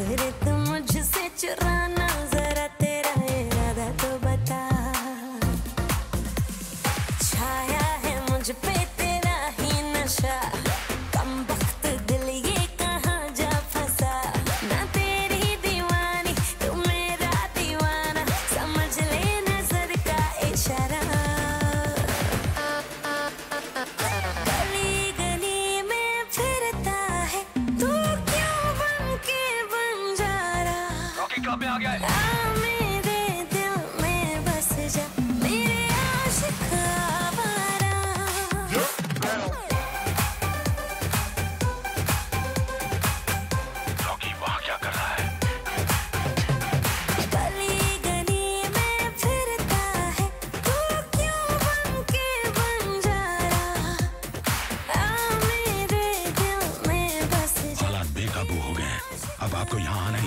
नजर तुम मुझसे चुराना, जरा तेरा इरादा तो बता। छाया है मुझ पे तेरा ही नशा, कम वक्त दिल ये कहाँ जा फंसा। मैं तेरी दीवानी तू मेरा दीवाना, समझ ले नजर का इशारा। गली गली में फिरता है तू, क्यों बन के बंजारा। रॉकी क्लब में आ गया है। मेरे दिल में बस जा, मेरे आशिक आवारा। रॉकी वहाँ क्या कर रहा है? गली गली में फिरता है तू, क्यों बन के बंजारा। मेरे दिल में बस जा। हालात बेकाबू हो गए, अब आपको यहाँ आना